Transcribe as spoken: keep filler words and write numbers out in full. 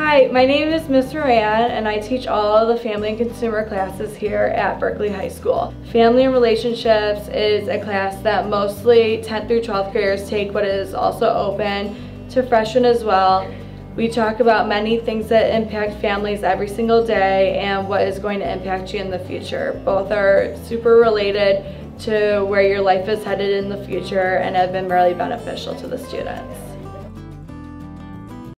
Hi, my name is Miz Moran and I teach all of the family and consumer classes here at Berkley High School. Family and relationships is a class that mostly tenth through twelfth graders take, but it is also open to freshmen as well. We talk about many things that impact families every single day and what is going to impact you in the future. Both are super related to where your life is headed in the future and have been really beneficial to the students.